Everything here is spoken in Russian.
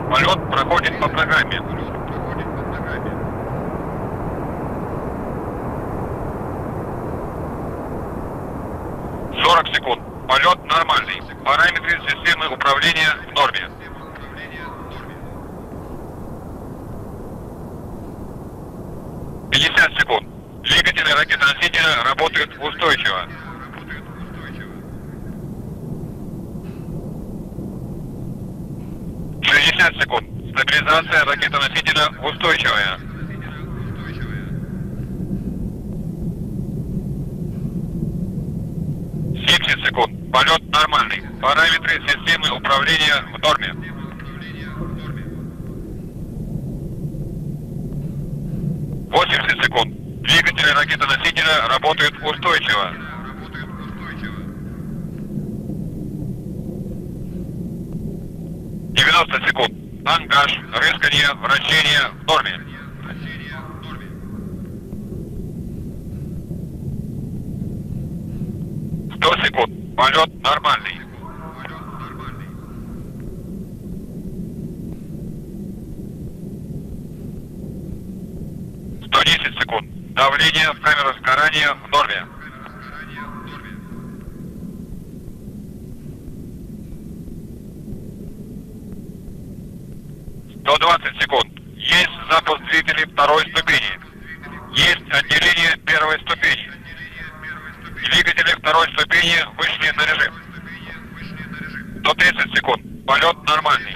Полет проходит по программе. Секунд. Полет нормальный. Параметры системы управления в норме. Секунд. Двигатели ракетоносителя работают устойчиво. 60 секунд. Стабилизация ракетоносителя устойчивая. 70 секунд. Полет нормальный. Параметры системы управления в норме. 80 секунд. Двигатели ракетоносителя работают устойчиво. 90 секунд. Ангаж, рысканье, вращение в норме. 100 секунд. Полет нормальный. 110 секунд. Давление в камеру сгорания в норме. 120 секунд. Есть запуск двигателей второй ступени. Есть отделение первой ступени. Двигатели второй ступени вышли на режим. 130 секунд. Полет нормальный.